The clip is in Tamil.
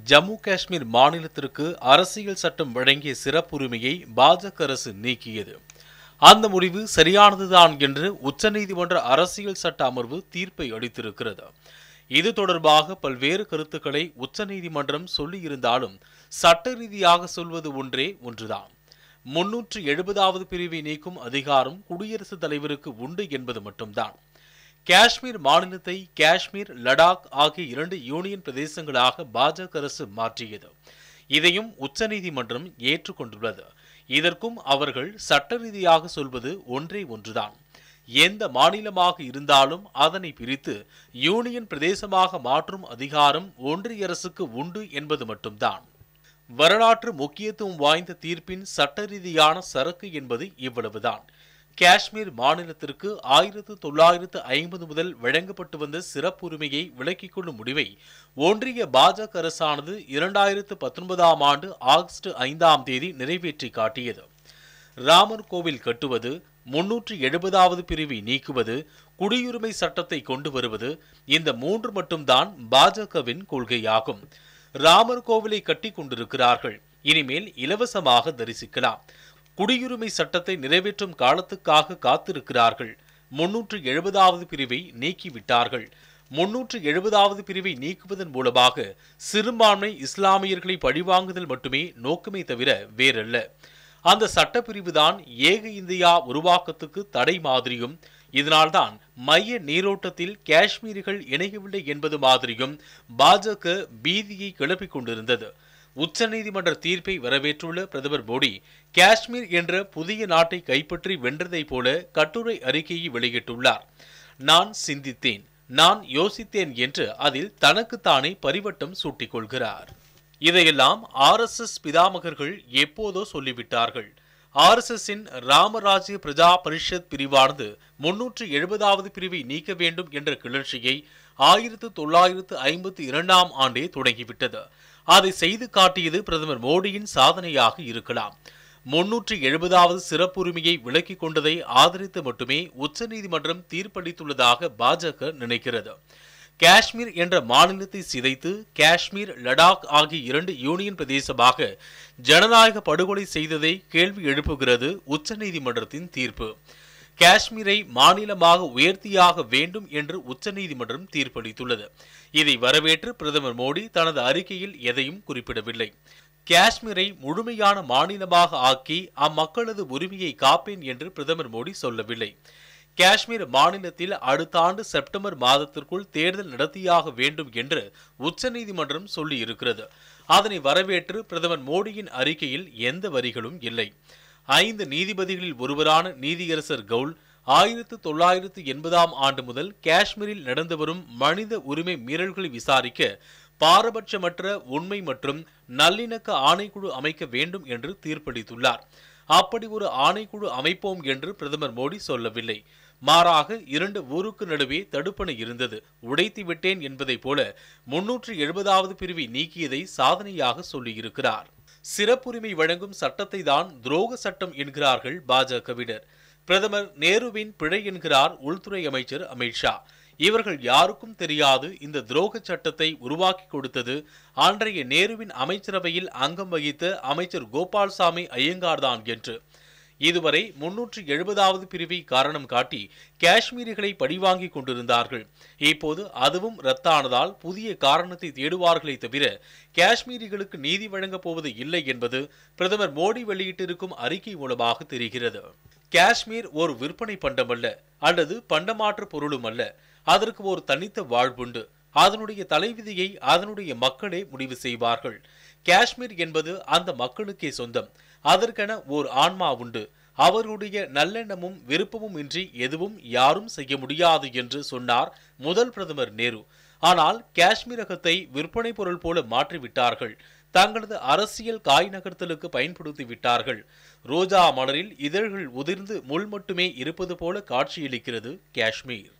ஜம்மு காஷ்மீர் மாநிலத்திற்கு அரசியல் சட்டம் வழங்கிய சிறப்புரிமையை பாஜக அரசு நீக்கியது. அந்த முடிவு சரியானதுதான் என்று உச்சநீதிமன்ற அரசியல் சட்ட அமர்வு தீர்ப்பை அளித்திருக்கிறது. இது தொடர்பாக பல்வேறு கருத்துக்களை உச்சநீதிமன்றம் சொல்லியிருந்தாலும் சட்ட ரீதியாக சொல்வது ஒன்றுதான். 370வது பிரிவை நீக்கும் அதிகாரம் குடியரசுத் தலைவருக்கு உண்டு என்பது மட்டும்தான். காஷ்மீர் மாநிலத்தை காஷ்மீர், லடாக் ஆகிய 2 யூனியன் பிரதேசங்களாக பாஜக அரசு மாற்றியது. இதையும் உச்சநீதிமன்றம் ஏற்றுக்கொண்டுள்ளது. இதற்கும் அவர்கள் சட்ட ரீதியாக சொல்வது ஒன்றுதான். எந்த மாநிலமாக இருந்தாலும் அதனை பிரித்து யூனியன் பிரதேசமாக மாற்றும் அதிகாரம் ஒன்றிய அரசுக்கு உண்டு என்பது மட்டும்தான். வரலாற்று முக்கியத்துவம் வாய்ந்த தீர்ப்பின் சட்ட ரீதியான சரக்கு என்பது இவ்வளவுதான். காஷ்மீர் மாநிலத்திற்கு 1950 முதல் வழங்கப்பட்டு வந்த சிறப்புரிமையை விலக்கிக் கொள்ளும் முடிவை ஒன்றிய பாஜக அரசானது 2019ஆம் ஆண்டு ஆகஸ்ட் 5ஆம் தேதி நிறைவேற்றி காட்டியது. ராமர் கோவில் கட்டுவது, 370வது பிரிவை நீக்குவது, குடியுரிமை சட்டத்தை கொண்டு வருவது, இந்த 3 மட்டும்தான் பாஜகவின் கொள்கையாகும். ராமர் கோவிலை கட்டி கொண்டிருக்கிறார்கள், இனிமேல் இலவசமாக தரிசிக்கலாம். குடியுரிமை சட்டத்தை நிறைவேற்றும் காலத்துக்காக காத்திருக்கிறார்கள். 370வது பிரிவை நீக்கிவிட்டார்கள். 370வது பிரிவை நீக்குவதன் மூலமாக சிறுபான்மை இஸ்லாமியர்களை பழிவாங்குதல் மட்டுமே நோக்கமே தவிர வேறல்ல. அந்த சட்டப்பிரிவுதான் ஏக இந்தியா உருவாக்கத்துக்கு தடை மாதிரியும், இதனால்தான் மைய நீரோட்டத்தில் காஷ்மீரிகள் இணையவில்லை என்பது மாதிரியும் பாஜக பீதியை கிளப்பிக் கொண்டிருந்தது. உச்சநீதிமன்ற தீர்ப்பை வரவேற்றுள்ள பிரதமர் மோடி காஷ்மீர் என்ற புதிய நாட்டை கைப்பற்றி வென்றதைப் போல கட்டுரை அறிக்கையை வெளியிட்டுள்ளார். நான் சிந்தித்தேன், நான் யோசித்தேன் என்று அதில் தனக்குத்தானே பரிவட்டம் சூட்டிக் கொள்கிறார். இதையெல்லாம் RSS பிதாமகர்கள் எப்போதோ சொல்லிவிட்டார்கள். RSSஇன் ராமராஜ்ய பிரஜா பரிஷத் பிரிவானது 370வது பிரிவை நீக்க வேண்டும் என்ற கிளர்ச்சியை 1952ஆம் ஆண்டே தொடங்கிவிட்டது. அதை செய்து காட்டியது பிரதமர் மோடியின் சாதனையாக இருக்கலாம். 370வது சிறப்புரிமையை விலக்கிக் கொண்டதை ஆதரித்து மட்டுமே உச்சநீதிமன்றம் தீர்ப்பளித்துள்ளதாக பாஜக நினைக்கிறது. காஷ்மீர் என்ற மாநிலத்தை சிதைத்து காஷ்மீர், லடாக் ஆகிய 2 யூனியன் பிரதேசமாக ஜனநாயக படுகொலை செய்ததை கேள்வி எழுப்புகிறது உச்சநீதிமன்றத்தின் தீர்ப்பு. காஷ்மீரை மாநிலமாக உயர்த்தியாக வேண்டும் என்று உச்சநீதிமன்றம் தீர்ப்பளித்துள்ளது. இதை வரவேற்று பிரதமர் மோடி தனது அறிக்கையில் எதையும் குறிப்பிடவில்லை. காஷ்மீரை முழுமையான மாநிலமாக ஆக்கி அம்மக்களது உரிமையை காப்பேன் என்று பிரதமர் மோடி சொல்லவில்லை. காஷ்மீர் மாநிலத்தில் அடுத்த ஆண்டு செப்டம்பர் மாதத்திற்குள் தேர்தல் நடத்தியாக வேண்டும் என்று உச்சநீதிமன்றம் சொல்லியிருக்கிறது. அதனை வரவேற்று பிரதமர் மோடியின் அறிக்கையில் எந்த வரிகளும் இல்லை. 5 நீதிபதிகளில் ஒருவரான நீதியரசர் கவுல் 1980ஆம் ஆண்டு முதல் காஷ்மீரில் நடந்து வரும் மனித உரிமை மீறல்களை விசாரிக்க பாரபட்சமற்ற உண்மை மற்றும் நல்லிணக்க ஆணைக்குழு அமைக்க வேண்டும் என்று தீர்ப்பளித்துள்ளார். அப்படி ஒரு ஆணைக்குழு அமைப்போம் என்று பிரதமர் மோடி சொல்லவில்லை. மாறாக 2 ஊருக்கு நடுவே தடுப்பணை இருந்தது, உடைத்து விட்டேன் என்பதை போல 370வது பிரிவை நீக்கியதை சாதனையாக சொல்லியிருக்கிறார். சிறப்புரிமை வழங்கும் சட்டத்தை தான் துரோக சட்டம் என்கிறார்கள் பாஜகவினர். பிரதமர் நேருவின் பிழை என்கிறார் உள்துறை அமைச்சர் அமித்ஷா. இவர்கள் யாருக்கும் தெரியாது இந்த துரோக சட்டத்தை உருவாக்கி கொடுத்தது அன்றைய நேருவின் அமைச்சரவையில் அங்கம் வகித்த அமைச்சர் கோபால்சாமி ஐயங்கார் தான் என்று. இதுவரை 370வது பிரிவை காரணம் காட்டி காஷ்மீரிகளை பழிவாங்கிக் கொண்டிருந்தார்கள். இப்போது அதுவும் ரத்தானதால் புதிய காரணத்தை தேடுவார்களே தவிர காஷ்மீரிகளுக்கு நீதி வழங்கப் போவது இல்லை என்பது பிரதமர் மோடி வெளியிட்டிருக்கும் அறிக்கை மூலமாக தெரிகிறது. காஷ்மீர் ஒரு விற்பனை பண்டமல்ல, அல்லது பண்டமாற்று பொருளும் அல்ல. அதற்கு ஒரு தனித்த வாழ்வுண்டு. அதனுடைய தலைவிதியை அதனுடைய மக்களே முடிவு செய்வார்கள். காஷ்மீர் என்பது அந்த மக்களுக்கே சொந்தம். அதற்கென ஓர் ஆன்மா உண்டு. அவர்களுடைய நல்லெண்ணமும் விருப்பமும் இன்றி எதுவும் யாரும் செய்ய முடியாது என்று சொன்னார் முதல் பிரதமர் நேரு. ஆனால் காஷ்மீரகத்தை விற்பனை பொருள் போல மாற்றிவிட்டார்கள். தங்களது அரசியல் காய் நகர்த்தலுக்கு பயன்படுத்தி விட்டார்கள். ரோஜா மலரில் இதழ்கள் உதிர்ந்து முள் மட்டுமே இருப்பது போல காட்சியளிக்கிறது காஷ்மீர்.